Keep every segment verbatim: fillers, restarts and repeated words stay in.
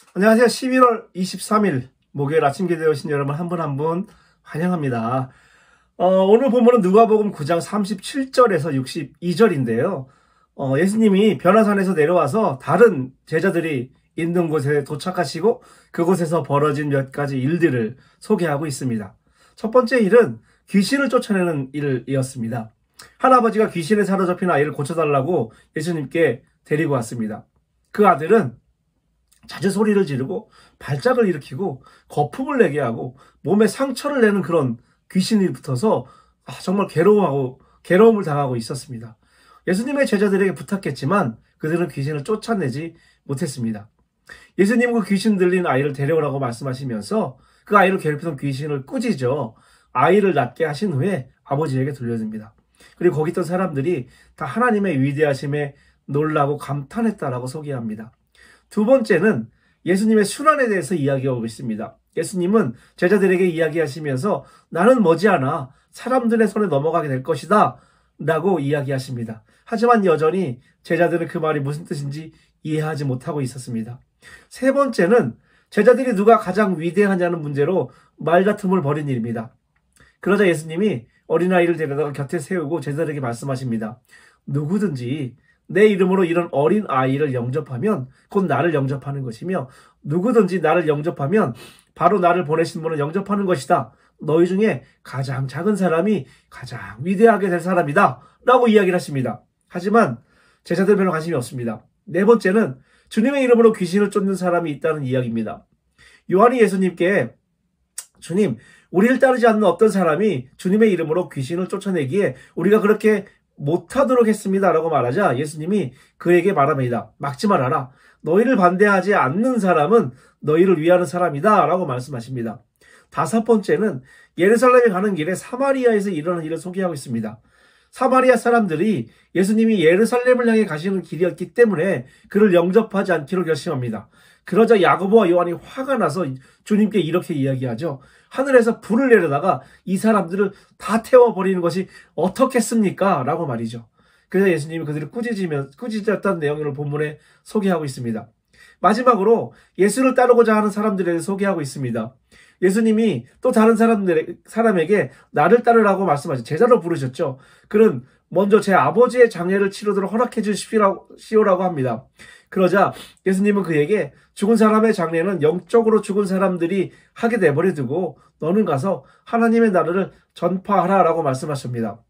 안녕하세요. 십일월 이십삼일 목요일 아침 기도에 오신 여러분 한 분 한 분 환영합니다. 어, 오늘 본문은 누가복음 구 장 삼십칠 절에서 육십이 절인데요. 어, 예수님이 변화산에서 내려와서 다른 제자들이 있는 곳에 도착하시고 그곳에서 벌어진 몇 가지 일들을 소개하고 있습니다. 첫 번째 일은 귀신을 쫓아내는 일이었습니다. 할아버지가 귀신에 사로잡힌 아이를 고쳐달라고 예수님께 데리고 왔습니다. 그 아들은 자주 소리를 지르고 발작을 일으키고 거품을 내게 하고 몸에 상처를 내는 그런 귀신이 붙어서 정말 괴로워하고 괴로움을 당하고 있었습니다. 예수님의 제자들에게 부탁했지만 그들은 귀신을 쫓아내지 못했습니다. 예수님은 그 귀신 들린 아이를 데려오라고 말씀하시면서 그 아이를 괴롭히던 귀신을 꾸짖어 아이를 낫게 하신 후에 아버지에게 돌려줍니다. 그리고 거기 있던 사람들이 다 하나님의 위대하심에 놀라고 감탄했다라고 소개합니다. 두 번째는 예수님의 순환에 대해서 이야기하고 있습니다. 예수님은 제자들에게 이야기하시면서 나는 머지않아 사람들의 손에 넘어가게 될 것이다 라고 이야기하십니다. 하지만 여전히 제자들은 그 말이 무슨 뜻인지 이해하지 못하고 있었습니다. 세 번째는 제자들이 누가 가장 위대하냐는 문제로 말다툼을 벌인 일입니다. 그러자 예수님이 어린아이를 데려다가 곁에 세우고 제자들에게 말씀하십니다. 누구든지 내 이름으로 이런 어린 아이를 영접하면 곧 나를 영접하는 것이며 누구든지 나를 영접하면 바로 나를 보내신 분을 영접하는 것이다. 너희 중에 가장 작은 사람이 가장 위대하게 될 사람이다. 라고 이야기를 하십니다. 하지만 제자들은 별로 관심이 없습니다. 네 번째는 주님의 이름으로 귀신을 쫓는 사람이 있다는 이야기입니다. 요한이 예수님께 주님, 우리를 따르지 않는 어떤 사람이 주님의 이름으로 귀신을 쫓아내기에 우리가 그렇게 못하도록 했습니다 라고 말하자 예수님이 그에게 말합니다. 막지 말아라. 너희를 반대하지 않는 사람은 너희를 위하는 사람이다 라고 말씀하십니다. 다섯 번째는 예루살렘에 가는 길에 사마리아에서 일어난 일을 소개하고 있습니다. 사마리아 사람들이 예수님이 예루살렘을 향해 가시는 길이었기 때문에 그를 영접하지 않기로 결심합니다. 그러자 야고보와 요한이 화가 나서 주님께 이렇게 이야기하죠. 하늘에서 불을 내려다가 이 사람들을 다 태워버리는 것이 어떻겠습니까? 라고 말이죠. 그래서 예수님이 그들을 꾸짖으며, 꾸짖었다는 내용을 본문에 소개하고 있습니다. 마지막으로 예수를 따르고자 하는 사람들에 대해 소개하고 있습니다. 예수님이 또 다른 사람들, 사람에게 나를 따르라고 말씀하셨죠. 제자로 부르셨죠. 그는 먼저 제 아버지의 장례를 치르도록 허락해 주시오라고 합니다. 그러자 예수님은 그에게 죽은 사람의 장례는 영적으로 죽은 사람들이 하게 내버려 두고 너는 가서 하나님의 나라를 전파하라라고 말씀하십니다.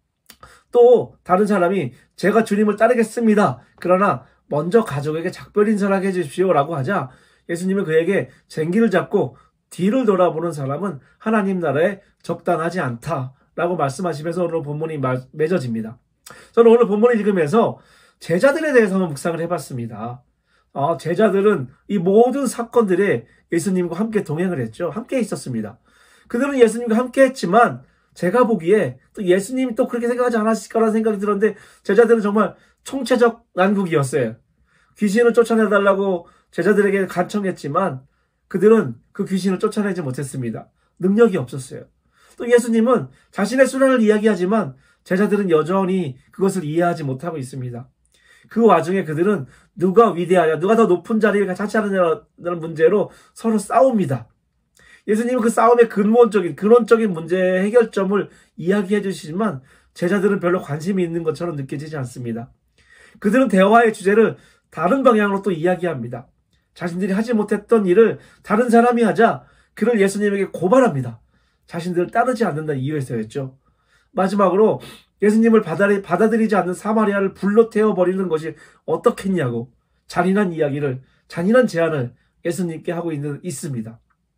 또 다른 사람이 제가 주님을 따르겠습니다. 그러나 먼저 가족에게 작별 인사를 하게 해주십시오라고 하자 예수님은 그에게 쟁기를 잡고 뒤를 돌아보는 사람은 하나님 나라에 적당하지 않다라고 말씀하시면서 오늘 본문이 맺어집니다. 저는 오늘 본문을 읽으면서 제자들에 대해서 한번 묵상을 해봤습니다. 어, 제자들은 이 모든 사건들에 예수님과 함께 동행을 했죠. 함께 있었습니다. 그들은 예수님과 함께 했지만 제가 보기에 또 예수님이 또 그렇게 생각하지 않았을까라는 생각이 들었는데 제자들은 정말 총체적 난국이었어요. 귀신을 쫓아내달라고 제자들에게 간청했지만 그들은 그 귀신을 쫓아내지 못했습니다. 능력이 없었어요. 또 예수님은 자신의 수련을 이야기하지만 제자들은 여전히 그것을 이해하지 못하고 있습니다. 그 와중에 그들은 누가 위대하냐, 누가 더 높은 자리를 차지하느냐는 문제로 서로 싸웁니다. 예수님은 그 싸움의 근본적인, 근원적인 문제의 해결점을 이야기해 주시지만 제자들은 별로 관심이 있는 것처럼 느껴지지 않습니다. 그들은 대화의 주제를 다른 방향으로 또 이야기합니다. 자신들이 하지 못했던 일을 다른 사람이 하자 그를 예수님에게 고발합니다. 자신들을 따르지 않는다는 이유에서였죠. 마지막으로 예수님을 받아들이지 않는 사마리아를 불러 태워버리는 것이 어떻겠냐고 잔인한 이야기를, 잔인한 제안을 예수님께 하고 있는, 있습니다.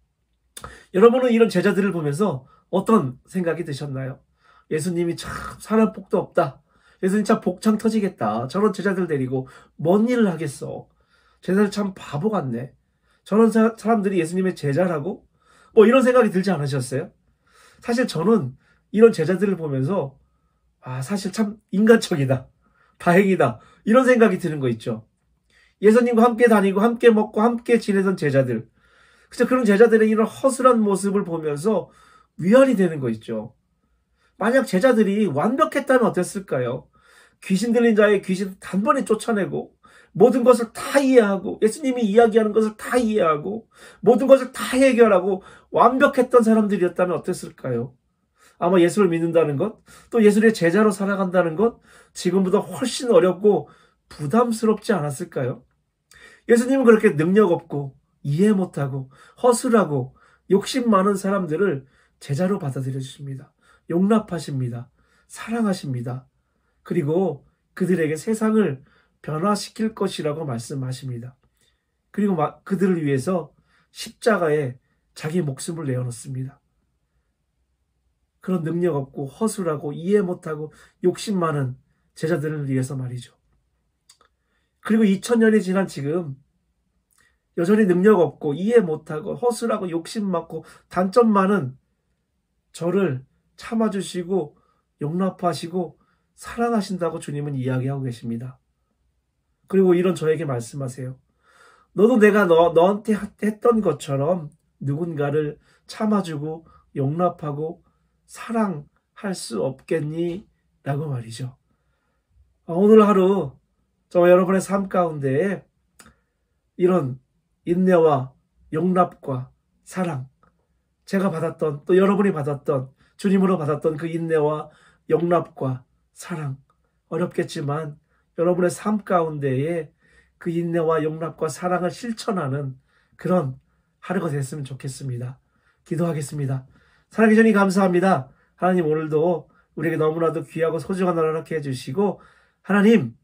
여러분은 이런 제자들을 보면서 어떤 생각이 드셨나요? 예수님이 참 사람 복도 없다. 예수님 참 복창 터지겠다. 저런 제자들 데리고 뭔 일을 하겠어. 제자들 참 바보 같네. 저런 사, 사람들이 예수님의 제자라고? 뭐 이런 생각이 들지 않으셨어요? 사실 저는 이런 제자들을 보면서 아, 사실 참 인간적이다. 다행이다. 이런 생각이 드는 거 있죠. 예수님과 함께 다니고 함께 먹고 함께 지내던 제자들. 그쵸, 그런 제자들의 이런 허술한 모습을 보면서 위안이 되는 거 있죠. 만약 제자들이 완벽했다면 어땠을까요? 귀신 들린 자의 귀신 단번에 쫓아내고 모든 것을 다 이해하고 예수님이 이야기하는 것을 다 이해하고 모든 것을 다 해결하고 완벽했던 사람들이었다면 어땠을까요? 아마 예수를 믿는다는 것, 또 예수의 제자로 살아간다는 것, 지금보다 훨씬 어렵고 부담스럽지 않았을까요? 예수님은 그렇게 능력 없고 이해 못하고 허술하고 욕심 많은 사람들을 제자로 받아들여 주십니다. 용납하십니다. 사랑하십니다. 그리고 그들에게 세상을 변화시킬 것이라고 말씀하십니다. 그리고 그들을 위해서 십자가에 자기 목숨을 내어놓습니다. 그런 능력 없고 허술하고 이해 못하고 욕심 많은 제자들을 위해서 말이죠. 그리고 이천 년이 지난 지금 여전히 능력 없고 이해 못하고 허술하고 욕심 많고 단점 많은 저를 참아주시고 용납하시고 사랑하신다고 주님은 이야기하고 계십니다. 그리고 이런 저에게 말씀하세요. 너도 내가 너, 너한테 했던 것처럼 누군가를 참아주고 용납하고 사랑할 수 없겠니? 라고 말이죠. 오늘 하루 저와 여러분의 삶 가운데 이런 인내와 용납과 사랑, 제가 받았던 또 여러분이 받았던 주님으로 받았던 그 인내와 용납과 사랑, 어렵겠지만 여러분의 삶 가운데에 그 인내와 용납과 사랑을 실천하는 그런 하루가 됐으면 좋겠습니다. 기도하겠습니다. 사랑해 주님 감사합니다. 하나님 오늘도 우리에게 너무나도 귀하고 소중한 나라를 허락해 주시고 하나님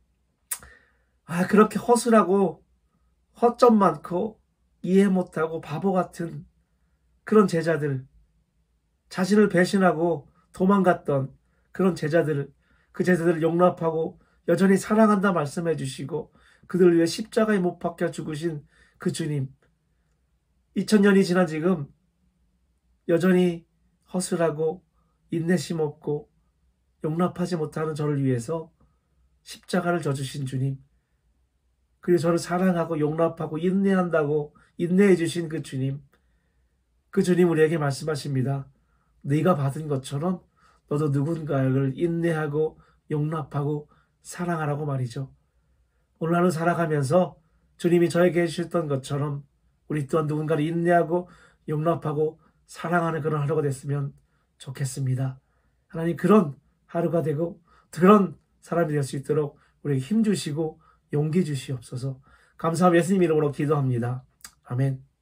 아 그렇게 허술하고 허점 많고 이해 못하고 바보 같은 그런 제자들, 자신을 배신하고 도망갔던 그런 제자들을 그 제자들을 용납하고 여전히 사랑한다 말씀해 주시고 그들을 위해 십자가에 못 박혀 죽으신 그 주님, 이천 년이 지난 지금 여전히 허술하고 인내심 없고 용납하지 못하는 저를 위해서 십자가를 져주신 주님, 그리고 저를 사랑하고 용납하고 인내한다고 인내해 주신 그 주님, 그 주님 우리에게 말씀하십니다. 네가 받은 것처럼 너도 누군가를 인내하고 용납하고 사랑하라고 말이죠. 오늘 하루 살아가면서 주님이 저에게 해주셨던 것처럼 우리 또한 누군가를 인내하고 용납하고 사랑하는 그런 하루가 됐으면 좋겠습니다. 하나님 그런 하루가 되고 그런 사람이 될 수 있도록 우리에게 힘 주시고 용기 주시옵소서. 감사하며 예수님 이름으로 기도합니다. 아멘.